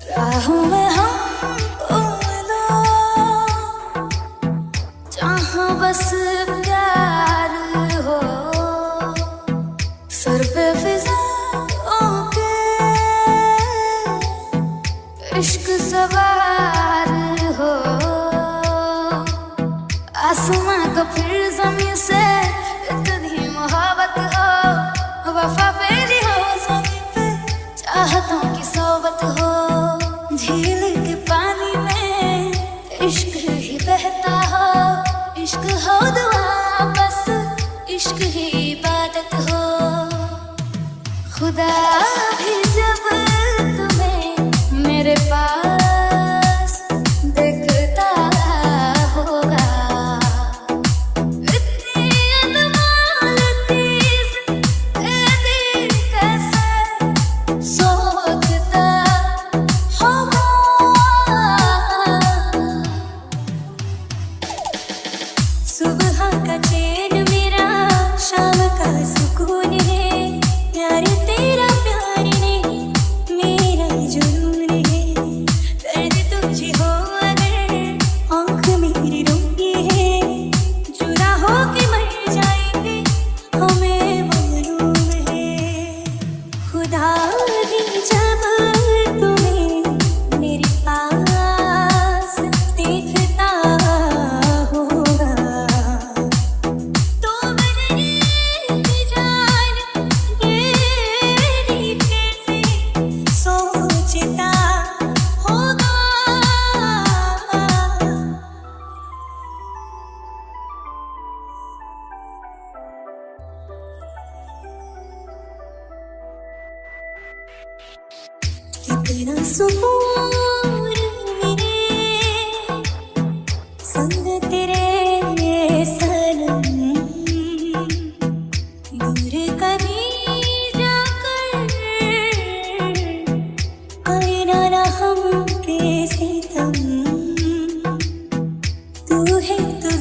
राहों में हमको मिलो, जहाँ बस प्यार हो, सर पे फिजाओं के इश्क सवार हो, आसमां को फिर ज़मीं से इतनी मोहब्बत हो, वफा फेरी हो ज़मीं पे, चाहतों की सोबत हो, झील के पानी में इश्क ही बहता हो, इश्क हो दुआ बस, इश्क ही इबादत हो। खुदा भी जब तुम्हें मेरे पास देखता होगा, इतनी अनमोल चीज़ ए दिल कैसे सोचता होगा। सुबह का चैन मेरा शाम का सुकून है, प्यार तेरा प्यार नहीं मेरा जुनून है, दर्द तुझे हो अगर आँख मेरी रोती है, जुदा हो के मर जाएंगे हमें मालूम है। खुदा भी जब तुम्हें मेरे पास देखता होगा, तो बदले की जान ये कैसे सोचता होगा। कितना सुकून मिले संग तेरे सनम, दूर कभी जाकर आईना ना हम पे सितम, तू है तो